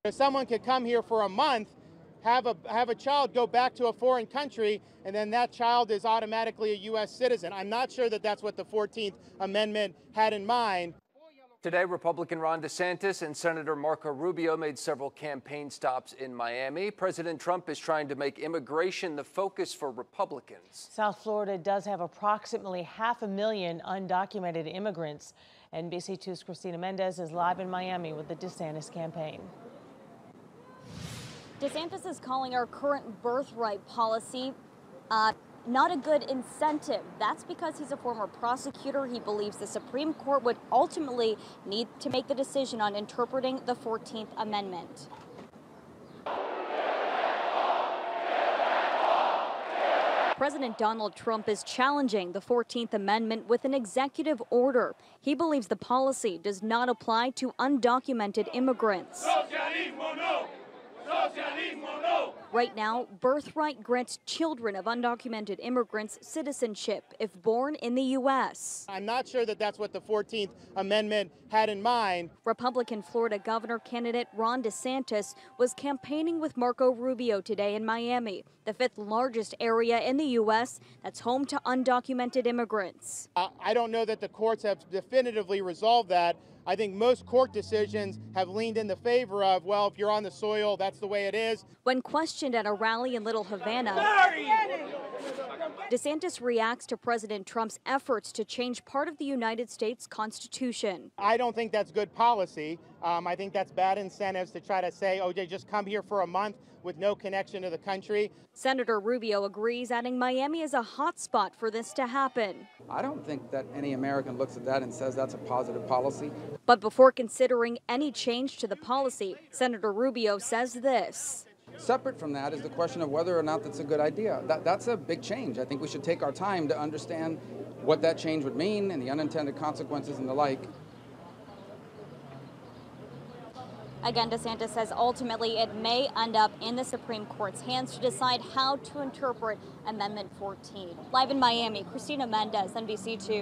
If someone could come here for a month, have a child go back to a foreign country, and then that child is automatically a U.S. citizen. I'm not sure that that's what the 14th Amendment had in mind. Today, Republican Ron DeSantis and Senator Marco Rubio made several campaign stops in Miami. President Trump is trying to make immigration the focus for Republicans. South Florida does have approximately 500,000 undocumented immigrants. NBC2's Christina Mendez is live in Miami with the DeSantis campaign. DeSantis is calling our current birthright policy not a good incentive. That's because he's a former prosecutor. He believes the Supreme Court would ultimately need to make the decision on interpreting the 14th Amendment. President Donald Trump is challenging the 14th Amendment with an executive order. He believes the policy does not apply to undocumented immigrants. Socialismo no. Socialismo no. Right now, birthright grants children of undocumented immigrants citizenship if born in the U.S. I'm not sure that that's what the 14th Amendment had in mind. Republican Florida governor candidate Ron DeSantis was campaigning with Marco Rubio today in Miami, the fifth largest area in the U.S. that's home to undocumented immigrants. I don't know that the courts have definitively resolved that. I think most court decisions have leaned in the favor of, well, if you're on the soil, that's the way it is. When questioned at a rally in Little Havana, DeSantis reacts to President Trump's efforts to change part of the United States Constitution. I don't think that's good policy. I think that's bad incentives to try to say, OJ, just come here for a month with no connection to the country. Senator Rubio agrees, adding Miami is a hot spot for this to happen. I don't think that any American looks at that and says that's a positive policy. But before considering any change to the policy, Senator Rubio says this. Separate from that is the question of whether or not that's a good idea. That's a big change. I think we should take our time to understand what that change would mean and the unintended consequences and the like. Again, DeSantis says ultimately it may end up in the Supreme Court's hands to decide how to interpret Amendment 14. Live in Miami, Christina Mendez, NBC2.